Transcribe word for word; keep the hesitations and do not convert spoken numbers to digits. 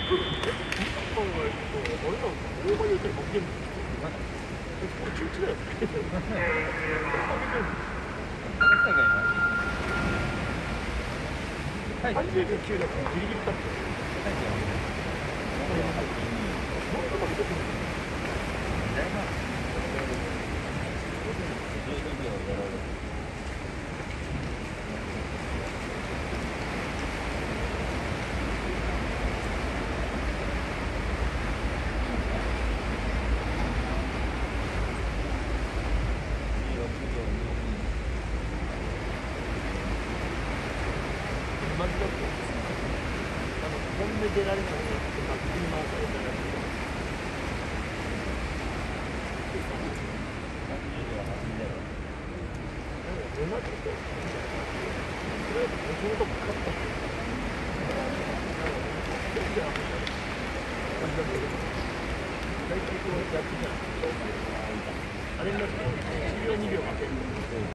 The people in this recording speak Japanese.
さんじゅうきゅうだからギリギリだった。マジだと、あの本音出られないので、バックに回されたらしい。出なくて、とりあえずもともとかかった。大体こうやってじゃん。あれになっていちびょうにびょう負ける。